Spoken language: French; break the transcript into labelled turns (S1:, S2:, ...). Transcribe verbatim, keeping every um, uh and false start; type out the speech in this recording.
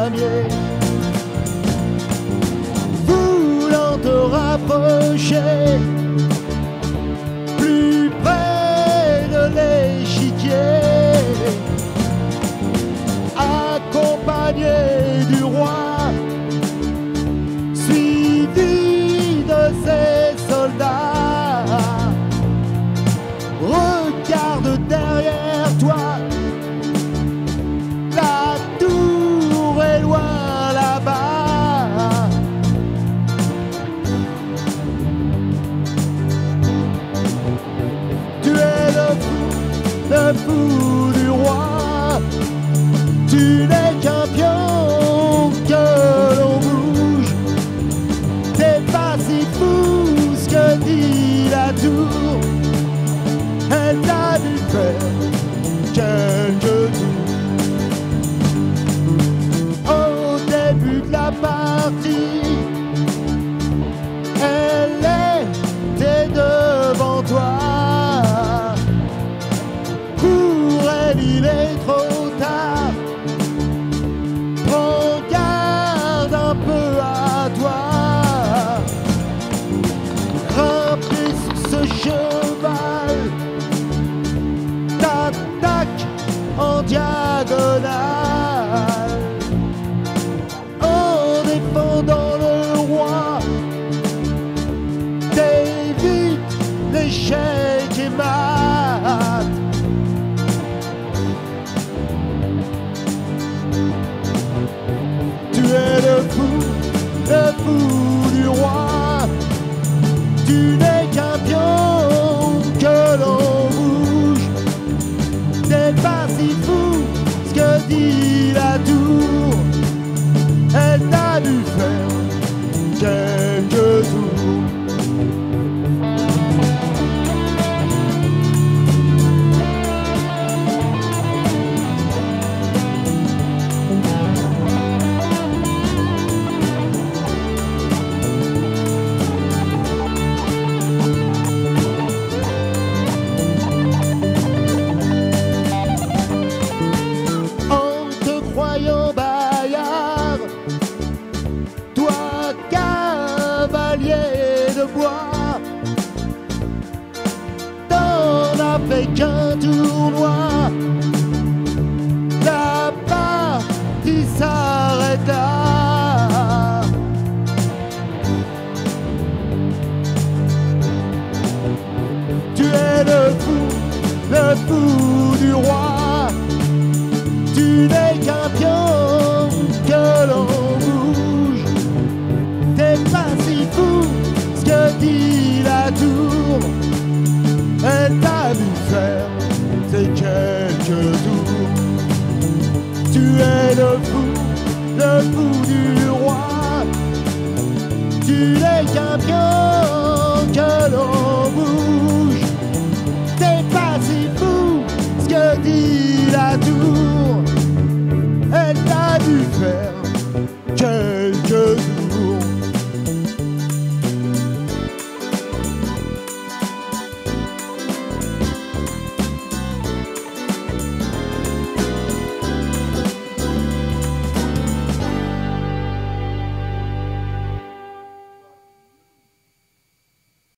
S1: damier. Voulant te rapprocher plus près de l'échiquier, accompagné du roi, suivi de ses soldats. Regarde derrière toi, la tour est loin là-bas. Tu es le fou, le fou du roi. Tu n'es qu'un pion que l'on bouge. T'es pas si fou, ce que dit la tour. Elle t'a vu faire quelques tours. Au début de la partie, elle était devant toi. Pour elle, il est trop tard. Prends garde un peu à toi. Grimpé sur ce cheval, t'attaques en diagonale. En défendant le roi, t'évites l'échec et mat. Tu es le fou, le fou du roi. Tu n'es qu'un pion que l'on bouge. T'es pas si fou, ce que dit la tour. Elle t'a dû faire quelques tours. De bois, t'en as fait qu'un tournoi. La partie s'arrête là. Tu es le fou, le fou du roi. Tu n'es qu'un pion que l'on bouge. T'es pas si fou, ce que dit la tour. Elle t'a vu faire ces quelques tours. Tu es le fou, le fou du roi. Tu n'es qu'un pion